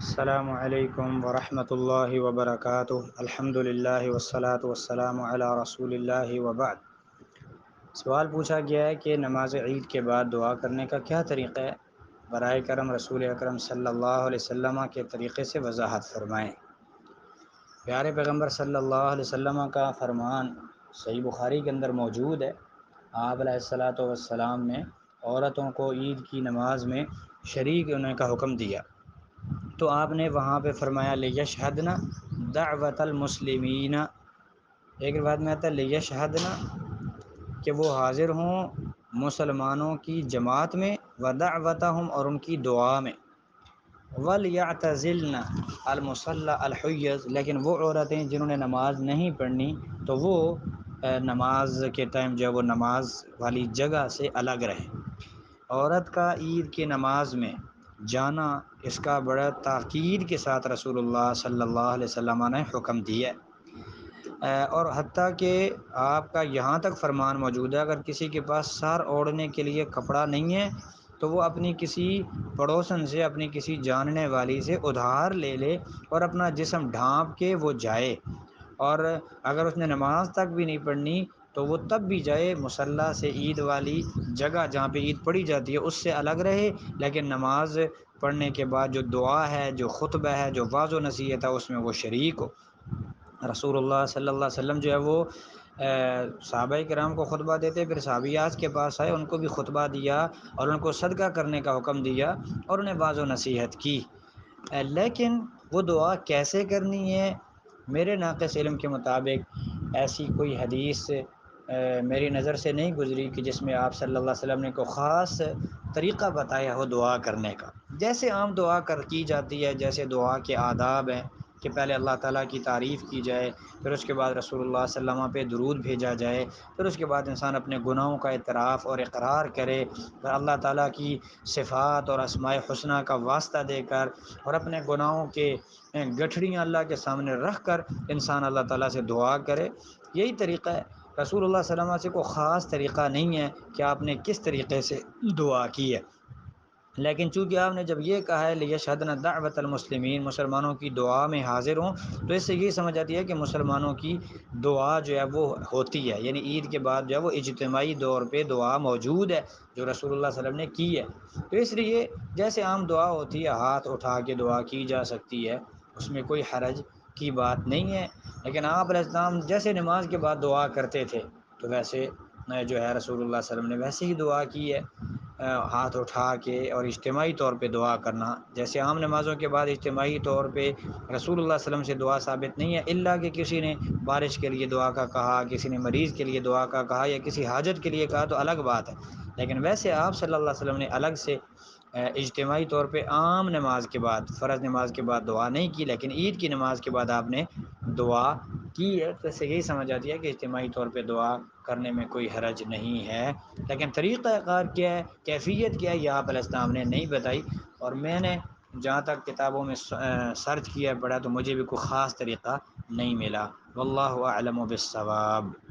السلام علیکم ورحمۃ اللہ وبرکاتہ۔ الحمد للہ والصلاة والسلام علی رسول اللہ وبعد۔ سوال پوچھا گیا ہے کہ نماز عید کے بعد دعا کرنے کا کیا طریقہ ہے؟ برائے کرم رسول اکرم صلی اللہ علیہ وسلم کے طریقے سے وضاحت فرمائیں۔ پیارے پیغمبر صلی اللہ علیہ وسلم کا فرمان صحیح بخاری کے اندر موجود ہے۔ آپ علیہ الصلاۃ والسلام نے عورتوں کو عید کی نماز میں شریک ہونے کا حکم دیا، تو آپ نے وہاں پہ فرمایا لیشہدنا دعوت المسلمین۔ ایک روایت میں آتا ہے لیشہدنا، کہ وہ حاضر ہوں مسلمانوں کی جماعت میں، ودعوتہم، اور ان کی دعا میں، ولیعتزلن المصلی الحیض، لیکن وہ عورتیں جنہوں نے نماز نہیں پڑھنی تو وہ نماز کے ٹائم جو ہے وہ نماز والی جگہ سے الگ رہیں۔ عورت کا عید کی نماز میں جانا، اس کا بڑا تاکید کے ساتھ رسول اللہ صلی اللہ علیہ وسلم نے حکم دیا ہے، اور حتیٰ کہ آپ کا یہاں تک فرمان موجود ہے اگر کسی کے پاس سر اوڑھنے کے لیے کپڑا نہیں ہے تو وہ اپنی کسی پڑوسن سے، اپنی کسی جاننے والی سے ادھار لے لے اور اپنا جسم ڈھانپ کے وہ جائے، اور اگر اس نے نماز تک بھی نہیں پڑھنی تو وہ تب بھی جائے مصلی سے، عید والی جگہ جہاں پہ عید پڑھی جاتی ہے اس سے الگ رہے، لیکن نماز پڑھنے کے بعد جو دعا ہے، جو خطبہ ہے، جو واعظ و نصیحت ہے، اس میں وہ شریک ہو۔ رسول اللہ صلی اللہ علیہ وسلم جو ہے وہ صحابہ کرام کو خطبہ دیتے، پھر صحابیات کے پاس آئے، ان کو بھی خطبہ دیا اور ان کو صدقہ کرنے کا حکم دیا اور انہیں واعظ و نصیحت کی۔ لیکن وہ دعا کیسے کرنی ہے؟ میرے ناقص علم کے مطابق ایسی کوئی حدیث میری نظر سے نہیں گزری کہ جس میں آپ صلی اللہ علیہ وسلم نے کوئی خاص طریقہ بتایا ہو دعا کرنے کا۔ جیسے عام دعا کی جاتی ہے، جیسے دعا کے آداب ہیں کہ پہلے اللہ تعالیٰ کی تعریف کی جائے، پھر اس کے بعد رسول اللہ صلی اللہ علیہ وسلم پہ درود بھیجا جائے، پھر اس کے بعد انسان اپنے گناہوں کا اعتراف اور اقرار کرے، پھر اللہ تعالیٰ کی صفات اور اسماء حسنہ کا واسطہ دے کر اور اپنے گناہوں کے گٹھڑیاں اللہ کے سامنے رکھ کر انسان اللہ تعالیٰ سے دعا کرے۔ یہی طریقہ ہے۔ رسول اللہ صلی اللہ علیہ وسلم سے کوئی خاص طریقہ نہیں ہے کہ آپ نے کس طریقے سے دعا کی ہے، لیکن چونکہ آپ نے جب یہ کہا ہے لیشہدنا دعوت المسلمین، مسلمانوں کی دعا میں حاضر ہوں، تو اس سے یہ سمجھ آتی ہے کہ مسلمانوں کی دعا جو ہے وہ ہوتی ہے، یعنی عید کے بعد جو ہے وہ اجتماعی طور پہ دعا موجود ہے جو رسول اللہ صلی اللہ علیہ وسلم نے کی ہے۔ تو اس لیے جیسے عام دعا ہوتی ہے، ہاتھ اٹھا کے دعا کی جا سکتی ہے، اس میں کوئی حرج کی بات نہیں ہے، لیکن آپ علیہ السلام جیسے نماز کے بعد دعا کرتے تھے تو ویسے جو ہے رسول اللہ صلی اللہ علیہ وسلم نے ویسے ہی دعا کی ہے، ہاتھ اٹھا کے اور اجتماعی طور پہ دعا کرنا۔ جیسے عام نمازوں کے بعد اجتماعی طور پہ رسول اللہ صلی اللہ علیہ وسلم سے دعا ثابت نہیں ہے، الا کہ کسی نے بارش کے لیے دعا کا کہا، کسی نے مریض کے لیے دعا کا کہا، یا کسی حاجت کے لیے کہا تو الگ بات ہے، لیکن ویسے آپ صلی اللہ علیہ وسلم نے الگ سے اجتماعی طور پہ عام نماز کے بعد، فرض نماز کے بعد دعا نہیں کی، لیکن عید کی نماز کے بعد آپ نے دعا کی ہے۔ تو اس سے یہی سمجھ آتی ہے کہ اجتماعی طور پہ دعا کرنے میں کوئی حرج نہیں ہے، لیکن طریقہ کار کیا ہے، کیفیت کیا ہے، یہ آپ علیہ السلام نے نہیں بتائی، اور میں نے جہاں تک کتابوں میں سرچ کیا پڑھا تو مجھے بھی کوئی خاص طریقہ نہیں ملا۔ واللہ اعلم بالصواب۔